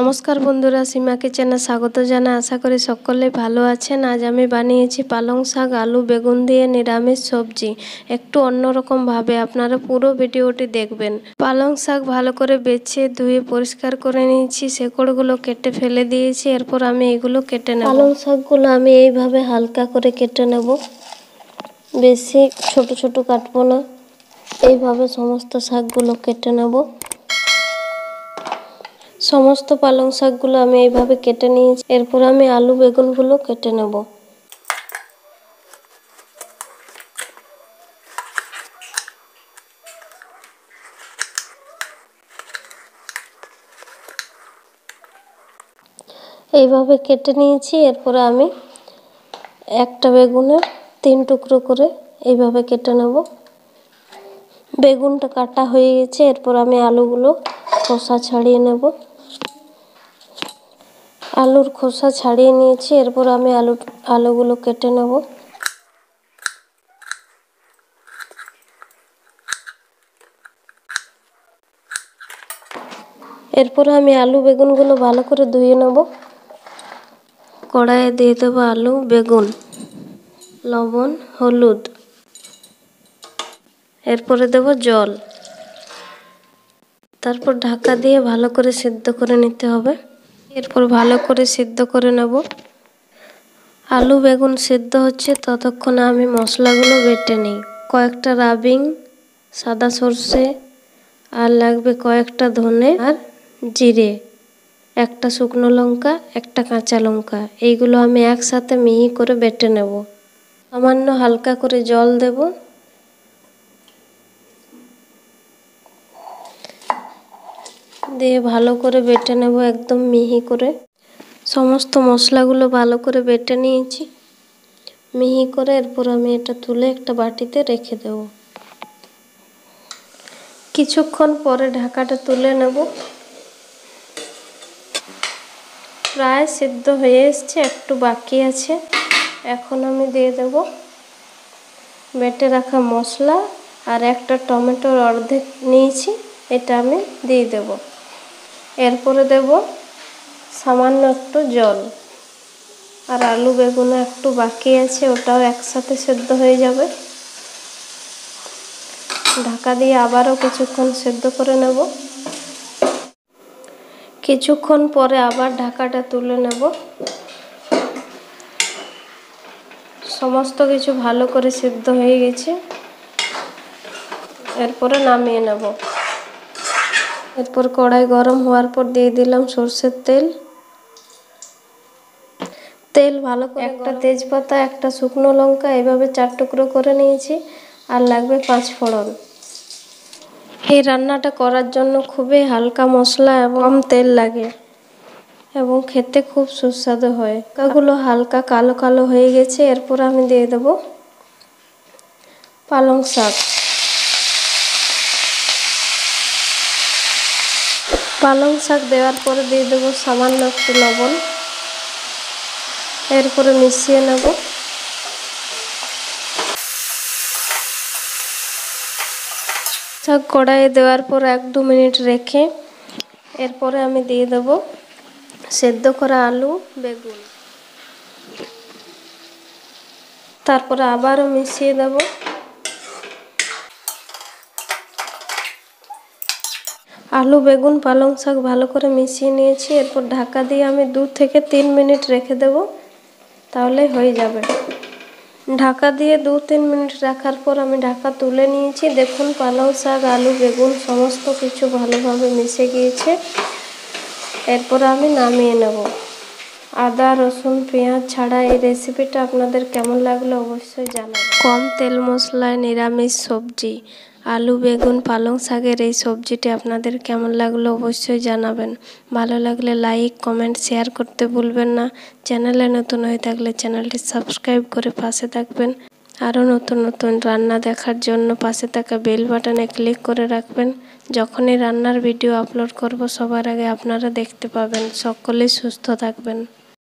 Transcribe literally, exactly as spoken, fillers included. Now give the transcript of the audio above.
নমস্কার বন্ধুরা, সীমা কিচেনে স্বাগত জানাই। আশা করি সকলেই ভালো আছেন। আজ আমি বানিয়েছি পালং শাক, আলু, বেগুন দিয়ে নিরামিষ সবজি, একটু অন্যরকম ভাবে। আপনারা পুরো ভিডিওটি দেখবেন। পালং শাক ভালো করে বেছে ধুয়ে পরিষ্কার করে নিয়েছি, শেকড়গুলো কেটে ফেলে দিয়েছি। এরপর আমি এগুলো কেটে নেব। পালং শাকগুলো আমি এইভাবে হালকা করে কেটে নেব, বেশি ছোট ছোট কাটবো না। এইভাবে সমস্ত শাকগুলো কেটে নেব। সমস্ত পালং শাকগুলো আমি এইভাবে কেটে নিয়েছি। এরপর আমি আলু বেগুনগুলো কেটে নেব। এইভাবে কেটে নিয়েছি। এরপরে আমি একটা বেগুনের তিন টুকরো করে এইভাবে কেটে নেব। বেগুনটা কাটা হয়ে গেছে। এরপর আমি আলুগুলো খোসা ছাড়িয়ে নেব। আলুর খোসা ছাড়িয়ে নিয়েছি। এরপর আমি আলু আলুগুলো কেটে নেব। এরপর আমি আলু বেগুনগুলো ভালো করে ধুয়ে নেব। কড়াইয়ে দিয়ে দেবো আলু বেগুন, লবণ, হলুদ, এরপরে দেব জল। তারপর ঢাকা দিয়ে ভালো করে সিদ্ধ করে নিতে হবে। এরপর ভালো করে সিদ্ধ করে নেব। আলু বেগুন সিদ্ধ হচ্ছে, ততক্ষণে আমি মশলাগুলো বেটে নিই। কয়েকটা রাবিং, সাদা সর্ষে, আর লাগবে কয়েকটা ধনে আর জিরে, একটা শুকনো লঙ্কা, একটা কাঁচা লঙ্কা। এইগুলো আমি একসাথে মিহি করে বেটে নেব। সামান্য হালকা করে জল দেব। দিয়ে ভালো করে বেটে নেব, একদম মিহি করে। সমস্ত মশলাগুলো ভালো করে বেটে নিয়েছি মিহি করে। এরপর আমি এটা তুলে একটা বাটিতে রেখে দেব। কিছুক্ষণ পরে ঢাকাটা তুলে নেব। প্রায় সিদ্ধ হয়ে এসছে, একটু বাকি আছে। এখন আমি দিয়ে দেব বেটে রাখা মশলা, আর একটা টমেটোর অর্ধেক নিয়েছি, এটা আমি দিয়ে দেব। এরপরে দেব সামান্য একটু জল। আর আলু বেগুন একটু বাকি আছে, ওটাও একসাথে সেদ্ধ হয়ে যাবে। ঢাকা দিয়ে আবারও কিছুক্ষণ সেদ্ধ করে নেব। কিছুক্ষণ পরে আবার ঢাকাটা তুলে নেব। সমস্ত কিছু ভালো করে সেদ্ধ হয়ে গেছে। এরপরে নামিয়ে নেব। এরপর কড়াই গরম হওয়ার পর দিয়ে দিলাম সরষের তেল। তেল ভালো করে, একটা তেজপাতা, একটা শুকনো লঙ্কা এভাবে চার টুকরো করে নিয়েছি, আর লাগবে পাঁচ ফোড়ন। এই রান্নাটা করার জন্য খুবই হালকা মশলা এবং কম তেল লাগে, এবং খেতে খুব সুস্বাদু হয়। লঙ্কাগুলো হালকা কালো কালো হয়ে গেছে। এরপর আমি দিয়ে দেব পালং শাক। পালং শাক দেওয়ার পরে দিয়ে দেবো সামান্য একটু লবণ। এরপরে মিশিয়ে নেব। শাক কড়াইয়ে দেওয়ার পর এক দু মিনিট রেখে এরপরে আমি দিয়ে দেব সেদ্ধ করা আলু বেগুন। তারপরে আবারও মিশিয়ে দেব। আলু বেগুন পালং শাক ভালো করে মিশিয়ে নিয়েছি। এরপর ঢাকা দিয়ে আমি দু থেকে তিন মিনিট রেখে দেব, তাহলে হয়ে যাবে। ঢাকা দিয়ে দু তিন মিনিট রাখার পর আমি ঢাকা তুলে নিয়েছি। দেখুন পালং শাক, আলু বেগুন সমস্ত কিছু ভালোভাবে মিশে গিয়েছে। এরপর আমি নামিয়ে নেব। আদা রসুন পেঁয়াজ ছাড়া এই রেসিপিটা আপনাদের কেমন লাগলো অবশ্যই জানাবেন। কম তেল মশলায় নিরামিষ সবজি আলু বেগুন পালং শাকের এই সবজিটি আপনাদের কেমন লাগলো অবশ্যই জানাবেন। ভালো লাগলে লাইক কমেন্ট শেয়ার করতে ভুলবেন না। চ্যানেলে নতুন হয়ে থাকলে চ্যানেলটি সাবস্ক্রাইব করে পাশে থাকবেন। আরও নতুন নতুন রান্না দেখার জন্য পাশে থাকা বেল বাটনে ক্লিক করে রাখবেন। যখনই রান্নার ভিডিও আপলোড করব সবার আগে আপনারা দেখতে পাবেন। সকলেই সুস্থ থাকবেন।